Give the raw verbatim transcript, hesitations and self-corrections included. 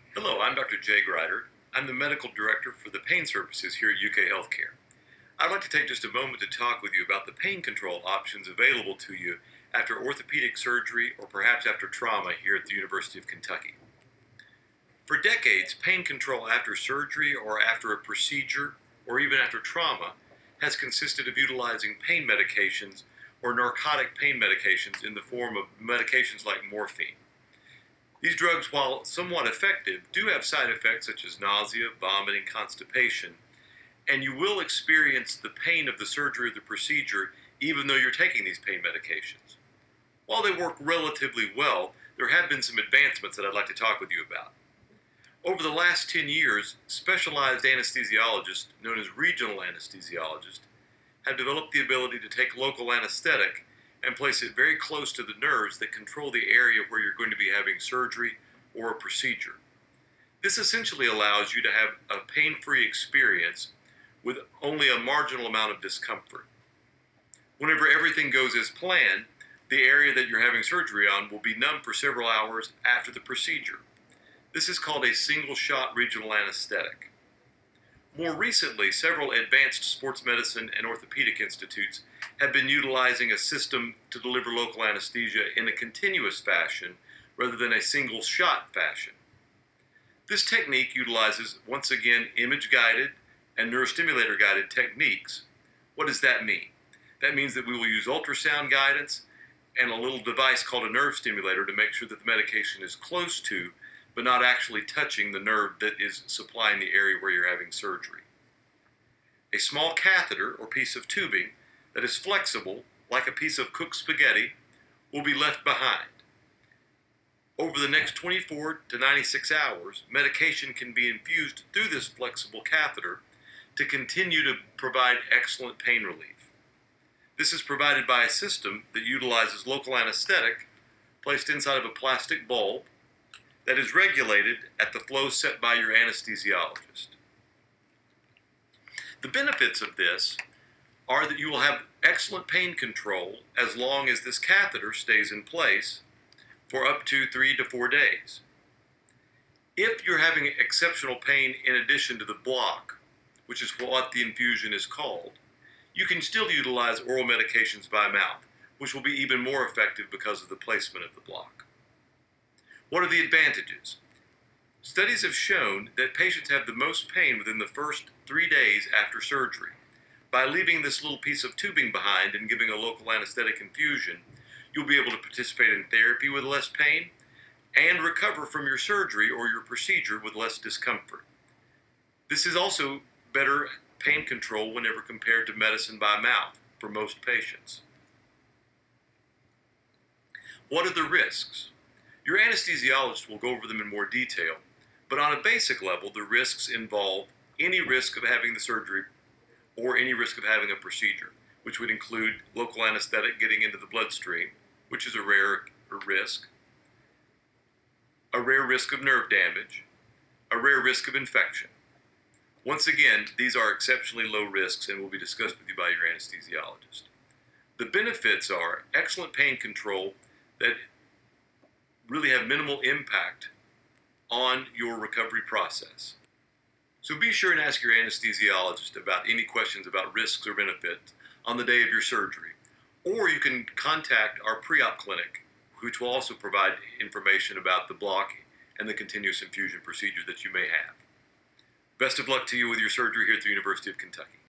Hello, I'm Doctor Jay Grider. I'm the Medical Director for the Pain Services here at U K HealthCare. I'd like to take just a moment to talk with you about the pain control options available to you after orthopedic surgery or perhaps after trauma here at the University of Kentucky. For decades, pain control after surgery or after a procedure or even after trauma has consisted of utilizing pain medications or narcotic pain medications in the form of medications like morphine. These drugs, while somewhat effective, do have side effects such as nausea, vomiting, constipation, and you will experience the pain of the surgery or the procedure even though you're taking these pain medications. While they work relatively well, there have been some advancements that I'd like to talk with you about. Over the last ten years, specialized anesthesiologists, known as regional anesthesiologists, have developed the ability to take local anesthetic and place it very close to the nerves that control the area where you're going to be having surgery or a procedure. This essentially allows you to have a pain-free experience with only a marginal amount of discomfort. Whenever everything goes as planned, the area that you're having surgery on will be numb for several hours after the procedure. This is called a single-shot regional anesthetic. More recently, several advanced sports medicine and orthopedic institutes have been utilizing a system to deliver local anesthesia in a continuous fashion rather than a single shot fashion. This technique utilizes, once again, image-guided and neurostimulator-guided techniques. What does that mean? That means that we will use ultrasound guidance and a little device called a nerve stimulator to make sure that the medication is close to but not actually touching the nerve that is supplying the area where you're having surgery. A small catheter or piece of tubing that is flexible, like a piece of cooked spaghetti, will be left behind. Over the next twenty-four to ninety-six hours, medication can be infused through this flexible catheter to continue to provide excellent pain relief. This is provided by a system that utilizes local anesthetic placed inside of a plastic bulb that is regulated at the flow set by your anesthesiologist. The benefits of this are that you will have excellent pain control as long as this catheter stays in place for up to three to four days. If you're having exceptional pain in addition to the block, which is what the infusion is called, you can still utilize oral medications by mouth, which will be even more effective because of the placement of the block. What are the advantages? Studies have shown that patients have the most pain within the first three days after surgery. By leaving this little piece of tubing behind and giving a local anesthetic infusion, you'll be able to participate in therapy with less pain and recover from your surgery or your procedure with less discomfort. This is also better pain control whenever compared to medicine by mouth for most patients. What are the risks? Your anesthesiologist will go over them in more detail, but on a basic level, the risks involve any risk of having the surgery or any risk of having a procedure, which would include local anesthetic getting into the bloodstream, which is a rare risk, a rare risk of nerve damage, a rare risk of infection. Once again, these are exceptionally low risks and will be discussed with you by your anesthesiologist. The benefits are excellent pain control that really have minimal impact on your recovery process. So be sure and ask your anesthesiologist about any questions about risks or benefits on the day of your surgery. Or you can contact our pre-op clinic, which will also provide information about the block and the continuous infusion procedure that you may have. Best of luck to you with your surgery here at the University of Kentucky.